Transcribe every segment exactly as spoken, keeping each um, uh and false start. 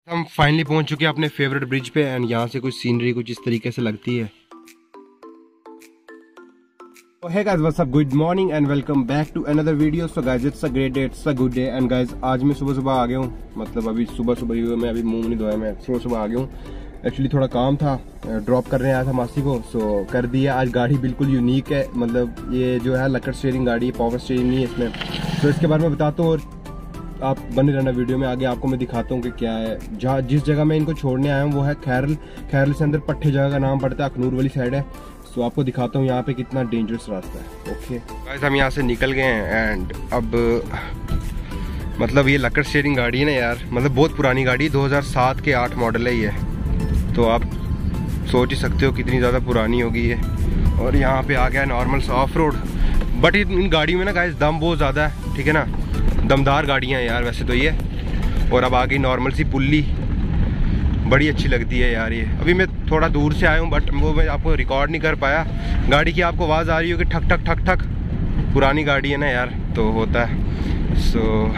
हम फाइनली पहुंच चुके हैं अपने फेवरेट ब्रिज पे एंड यहाँ से कुछ सीनरी कुछ इस तरीके से लगती है। Hey guys what's up, good morning and welcome back to another video. So guys it's a great day, it's a good day and guys आज मैं सुबह सुबह आ गया हूँ। मतलब अभी सुबह सुबह ही मैं अभी मुंह नहीं धोया, मैं सुबह सुबह आ गया हूँ। एक्चुअली थोड़ा काम था, ड्रॉप करने आया था मासी को, सो कर दिया। आज गाड़ी बिल्कुल यूनिक है, मतलब ये जो है लकड़ स्टीयरिंग गाड़ी, पावर स्टीयरिंग नहीं है इसमें। तो इसके बारे में बताता हूँ और आप बने रहना वीडियो में, आगे आपको मैं दिखाता हूँ कि क्या है। जहाँ जिस जगह मैं इनको छोड़ने आया हूँ वो है खैरल। खैरल से अंदर पट्टे जगह का नाम पड़ता है, अखनूर वाली साइड है। सो so, आपको दिखाता हूँ यहाँ पे कितना डेंजरस रास्ता है। ओके गाइस हम यहाँ से निकल गए हैं एंड अब मतलब ये लकड़ स्टीयरिंग गाड़ी है ना यार, मतलब बहुत पुरानी गाड़ी, दो हज़ार सात के आठ मॉडल है ये। तो आप सोच ही सकते हो कितनी ज़्यादा पुरानी होगी ये। और यहाँ पे आ गया नॉर्मल सा ऑफ रोड, बट इन गाड़ियों में ना गाइस दम बहुत ज़्यादा है, ठीक है ना, दमदार गाड़ियाँ हैं यार वैसे तो ये। और अब आ गई नॉर्मल सी पुल्ली, बड़ी अच्छी लगती है यार ये। अभी मैं थोड़ा दूर से आया हूँ बट वो मैं आपको रिकॉर्ड नहीं कर पाया। गाड़ी की आपको आवाज़ आ रही होगी ठक ठक ठक ठक, पुरानी गाड़ी है ना यार तो होता है। सो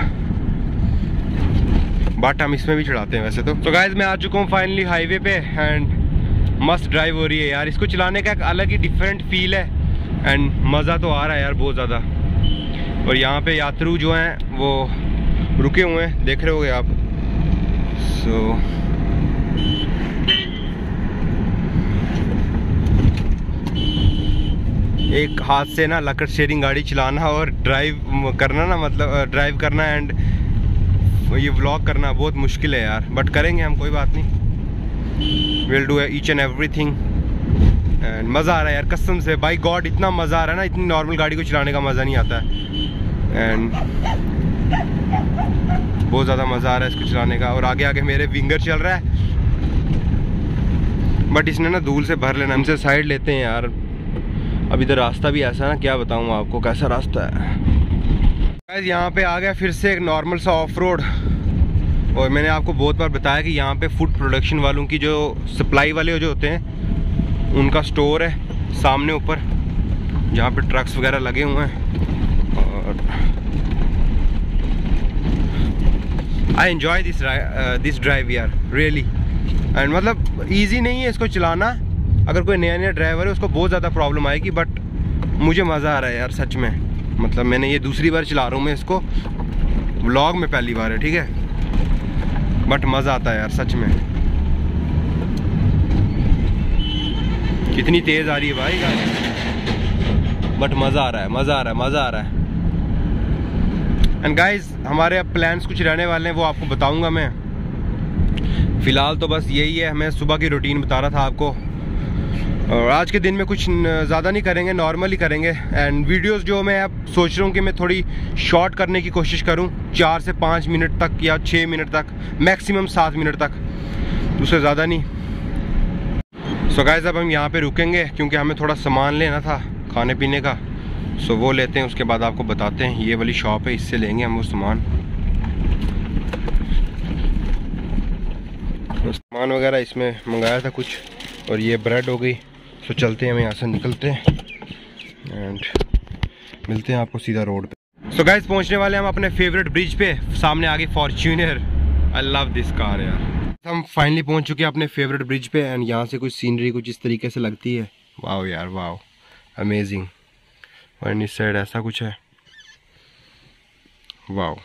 बट हम इसमें भी चढ़ाते हैं वैसे तो। तो गाइस मैं आ चुका हूँ फाइनली हाईवे पे एंड मस्त ड्राइव हो रही है यार। इसको चलाने का एक अलग ही डिफरेंट फील है एंड मज़ा तो आ रहा है यार बहुत ज़्यादा। और यहाँ पे यात्रु जो हैं वो रुके हुए हैं, देख रहे होगे आप। सो so, एक हाथ से ना लकड़ स्टीयरिंग गाड़ी चलाना और ड्राइव करना ना, मतलब ड्राइव करना एंड ये व्लॉग करना बहुत मुश्किल है यार, बट करेंगे हम, कोई बात नहीं। Will do each and everything and मज़ा आ रहा है यार कसम से, बाय गॉड इतना मज़ा आ रहा है ना, इतनी नॉर्मल गाड़ी को चलाने का मज़ा नहीं आता है एंड बहुत ज़्यादा मज़ा आ रहा है इसको चलाने का। और आगे आगे मेरे विंगर चल रहा है बट इसने ना धूल से भर लेना। हमसे साइड लेते हैं यार। अब इधर रास्ता भी ऐसा ना, क्या बताऊँ आपको कैसा रास्ता है। यहाँ पे आ गया फिर से एक नॉर्मल सा ऑफ रोड। और मैंने आपको बहुत बार बताया कि यहाँ पे फूड प्रोडक्शन वालों की जो सप्लाई वाले जो होते हैं उनका स्टोर है सामने ऊपर, जहाँ पे ट्रक्स वगैरह लगे हुए हैं। और I enjoy this this drive यार रियली एंड मतलब ईजी नहीं है इसको चलाना। अगर कोई नया नया ड्राइवर है उसको बहुत ज़्यादा प्रॉब्लम आएगी, बट मुझे मज़ा आ रहा है यार सच में। मतलब मैंने ये दूसरी बार चला रहा हूँ मैं इसको, व्लॉग में पहली बार है, ठीक है, बट मज़ा आता है यार सच में। कितनी तेज़ आ रही है भाई गाड़ी, बट मज़ा आ रहा है, मज़ा आ रहा है, मज़ा आ रहा है। एंड गाइस हमारे अब प्लान्स कुछ रहने वाले हैं, वो आपको बताऊंगा मैं। फ़िलहाल तो बस यही है, मैं सुबह की रूटीन बता रहा था आपको। और आज के दिन में कुछ ज़्यादा नहीं करेंगे, नॉर्मल ही करेंगे। एंड वीडियोस जो मैं अब सोच रहा हूँ कि मैं थोड़ी शॉर्ट करने की कोशिश करूँ, चार से पाँच मिनट तक या छः मिनट तक, मैक्सिमम सात मिनट तक, उससे ज़्यादा नहीं। सो so गाइस अब हम यहाँ पे रुकेंगे क्योंकि हमें थोड़ा सामान लेना था खाने पीने का। सो so वो लेते हैं, उसके बाद आपको बताते हैं। ये वाली शॉप है, इससे लेंगे हम वो सामान। तो सामान वगैरह इसमें मंगाया था कुछ, और ये ब्रेड हो गई। सो so चलते हैं, हम यहाँ से निकलते हैं एंड मिलते हैं आपको सीधा रोड पे। सो so गाइस पहुँचने वाले हम अपने फेवरेट ब्रिज पे, सामने आ गई Fortuner. I love this car यार। हम फाइनली पहुंच चुके हैं अपने फेवरेट ब्रिज पे एंड यहाँ से कुछ सीनरी कुछ इस तरीके से लगती है। वाओ यार वाओ, अमेजिंग। और इस साइड ऐसा कुछ है, wow.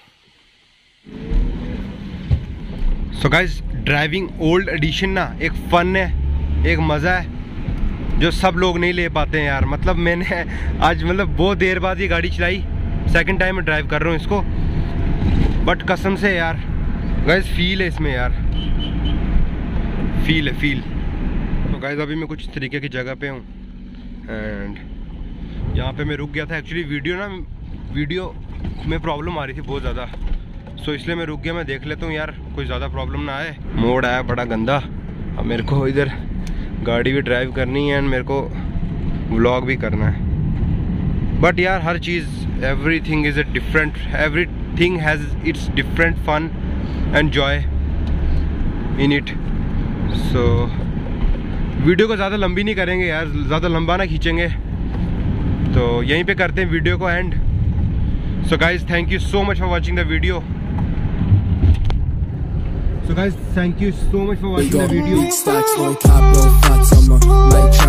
So guys driving old edition ना एक फन है, एक मज़ा है जो सब लोग नहीं ले पाते हैं यार। मतलब मैंने आज मतलब बहुत देर बाद ये गाड़ी चलाई, सेकंड टाइम मैं ड्राइव कर रहा हूँ इसको, बट कसम से यार गाइस फील है इसमें यार, फील है फील। तो गाइस अभी मैं कुछ तरीके की जगह पे हूँ एंड यहाँ पे मैं रुक गया था। एक्चुअली वीडियो ना वीडियो में प्रॉब्लम आ रही थी बहुत ज़्यादा, सो इसलिए मैं रुक गया। मैं देख लेता हूँ यार कोई ज़्यादा प्रॉब्लम ना आए। मोड़ आया बड़ा गंदा, अब मेरे को इधर गाड़ी भी ड्राइव करनी है एंड मेरे को व्लॉग भी करना है। बट यार हर चीज़, everything is a different, everything has its different fun and joy in it. So video को ज़्यादा लंबी नहीं करेंगे यार, ज़्यादा लंबा ना खींचेंगे, तो यहीं पे करते हैं वीडियो को end. So guys thank you so much for watching the video. So guys, thank you so much for watching the video. Big stacks, low cap, low fats, I'm a light